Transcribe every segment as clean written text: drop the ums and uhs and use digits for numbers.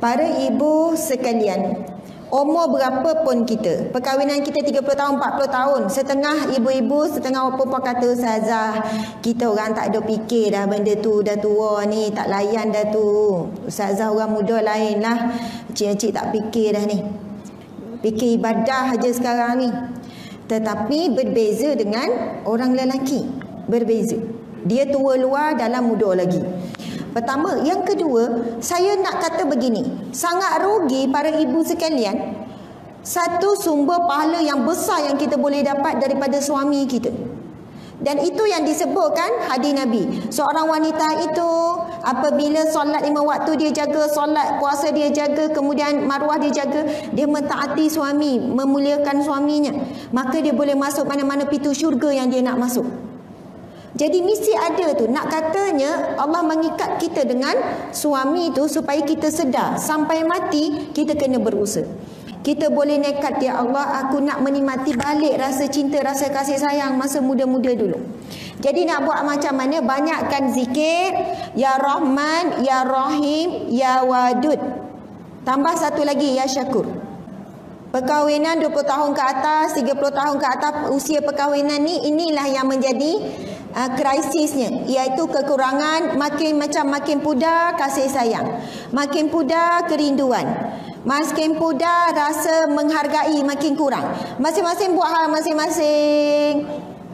Para ibu sekalian, umur berapa pun kita, perkahwinan kita 30 tahun, 40 tahun, setengah ibu-ibu, setengah perempuan kata, Ustazah, kita orang tak ada fikir dah benda tu, dah tua ni, tak layan dah tu. Ustazah orang muda lain lah, cik-cik tak fikir dah ni, fikir ibadah aja sekarang ni. Tetapi berbeza dengan orang lelaki, berbeza. Dia tua luar, dalam muda lagi. Pertama. Yang kedua, saya nak kata begini, sangat rugi para ibu sekalian, satu sumber pahala yang besar yang kita boleh dapat daripada suami kita. Dan itu yang disebutkan hadis Nabi. Seorang wanita itu apabila solat 5 waktu dia jaga, solat puasa dia jaga, kemudian maruah dia jaga, dia mentaati suami, memuliakan suaminya, maka dia boleh masuk mana-mana pintu syurga yang dia nak masuk. Jadi mesti ada tu. Nak katanya Allah mengikat kita dengan suami tu supaya kita sedar sampai mati kita kena berusaha. Kita boleh nekat, ya Allah, aku nak menikmati balik rasa cinta, rasa kasih sayang masa muda-muda dulu. Jadi nak buat macam mana? Banyakkan zikir, Ya Rahman, Ya Rahim, Ya Wadud. Tambah satu lagi, Ya Syakur. Perkahwinan 20 tahun ke atas, 30 tahun ke atas usia perkahwinan ni, inilah yang menjadi krisisnya, iaitu kekurangan, makin pudar kasih sayang, makin pudar kerinduan, makin pudar rasa menghargai, makin kurang. Masing-masing buat hal masing-masing.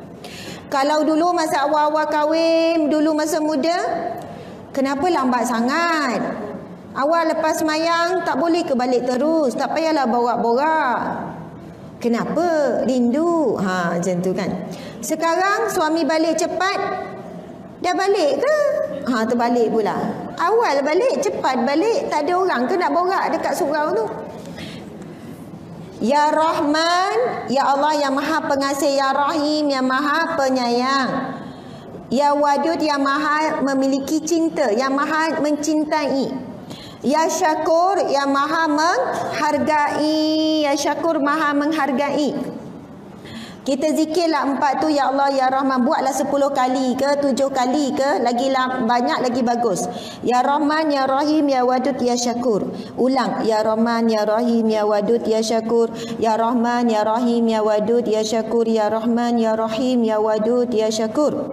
Kalau dulu masa awal-awal kahwin, dulu masa muda, kenapa lambat sangat? Awal lepas semayang tak boleh ke balik terus? Tak payahlah borak-borak. Kenapa? Rindu. Macam tu kan. Sekarang suami balik cepat, dah balik ke? Terbalik pula. Awal balik, cepat balik, tak ada orang ke nak borak dekat surau tu? Ya Rahman, Ya Allah yang Maha Pengasih, Ya Rahim yang Maha Penyayang, Ya Wadud yang Maha memiliki cinta, yang Maha mencintai, Ya Syakur yang Maha menghargai, Ya Syakur Maha menghargai. Kita zikirlah 4 tu, Ya Allah, Ya Rahman. Buatlah 10 kali ke 7 kali ke, lagi banyak lagi bagus. Ya Rahman, Ya Rahim, Ya Wadud, Ya Syakur. Ulang, Ya Rahman, Ya Rahim, Ya Wadud, Ya Syakur. Ya Rahman, Ya Rahim, Ya Wadud, Ya Syakur. Ya Rahman, Ya Rahim, Ya Wadud, Ya Syakur.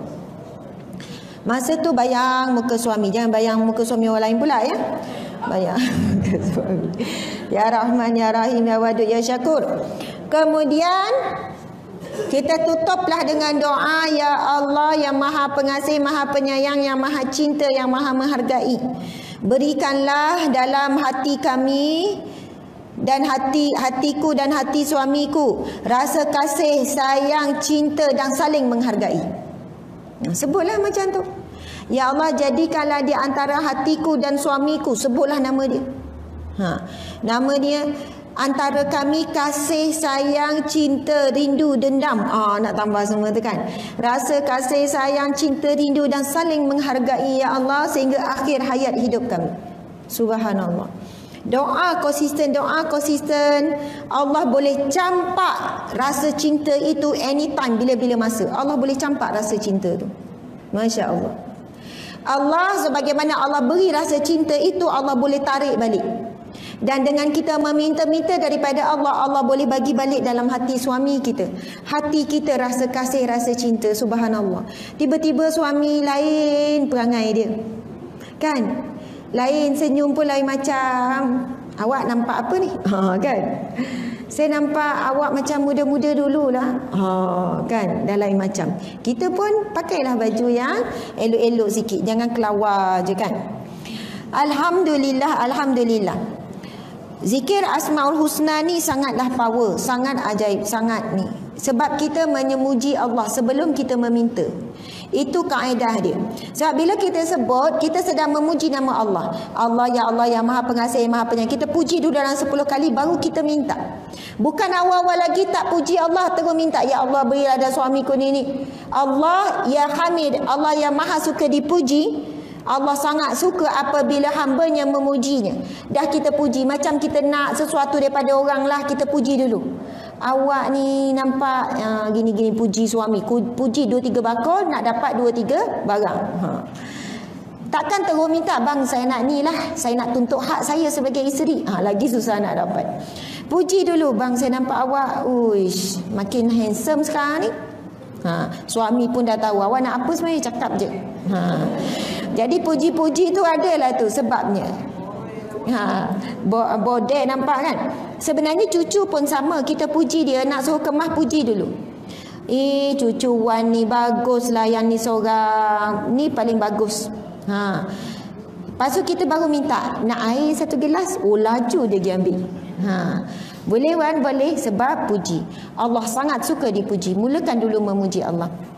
Masa tu bayang muka suami, jangan bayang muka suami orang lain pula ya. Bayang muka suami. Ya Rahman, Ya Rahim, Ya Wadud, Ya Syakur. Kemudian kita tutuplah dengan doa, Ya Allah yang Maha Pengasih, Maha Penyayang, yang Maha Cinta, yang Maha Menghargai. Berikanlah dalam hati kami dan hatiku dan hati suamiku rasa kasih, sayang, cinta dan saling menghargai. Sebutlah macam tu. Ya Allah, jadikanlah di antara hatiku dan suamiku, sebutlah nama dia. Nama dia. Antara kami kasih, sayang, cinta, rindu, dendam. Nak tambah semua tu kan. Rasa kasih, sayang, cinta, rindu dan saling menghargai, Ya Allah, sehingga akhir hayat hidup kami. Subhanallah. Doa konsisten. Allah boleh campak rasa cinta itu anytime, bila-bila masa. Allah boleh campak rasa cinta tu. Masya Allah. Allah, sebagaimana Allah beri rasa cinta itu, Allah boleh tarik balik. Dan dengan kita meminta-minta daripada Allah, Allah boleh bagi balik dalam hati suami kita. Hati kita rasa kasih, rasa cinta. Subhanallah. Tiba-tiba suami lain perangai dia, kan? Lain senyum pun lain macam. Awak nampak apa ni? Kan? Saya nampak awak macam muda-muda dululah. Kan? Dah lain macam. Kita pun pakailah baju yang elok-elok sikit. Jangan kelawar je kan? Alhamdulillah, Alhamdulillah. Zikir Asmaul Husna ni sangatlah power, sangat ajaib, sangat ni. Sebab kita menyemuji Allah sebelum kita meminta. Itu kaedah dia. Sebab bila kita sebut, kita sedang memuji nama Allah. Allah, Ya Allah yang Maha Pengasih, Maha Penyayang. Kita puji dulu dalam 10 kali, baru kita minta. Bukan awal-awal lagi tak puji Allah, terus minta, Ya Allah berilah ada suamiku ni. Allah Ya Hamid, Allah yang Maha suka dipuji. Allah sangat suka apabila hambanya memujinya. Dah kita puji, macam kita nak sesuatu daripada orang lah, kita puji dulu. Awak ni nampak gini-gini, puji suami. Puji 2-3 bakul, nak dapat 2-3 barang. Takkan terus minta, bang saya nak ni lah, saya nak tuntut hak saya sebagai isteri. Lagi susah nak dapat. Puji dulu, bang saya nampak awak, uish, makin handsome sekarang ni. Suami pun dah tahu awak nak apa sebenarnya, cakap je. Jadi puji-puji tu adalah tu sebabnya. Bodek nampak kan. Sebenarnya cucu pun sama, kita puji dia, nak suruh kemah puji dulu. Cucu Wan ni bagus lah, yang ni seorang ni paling bagus. Lepas tu kita baru minta, nak air 1 gelas. Laju dia pergi ambil. Boleh Wan? Boleh, sebab puji. Allah sangat suka dipuji. Mulakan dulu memuji Allah.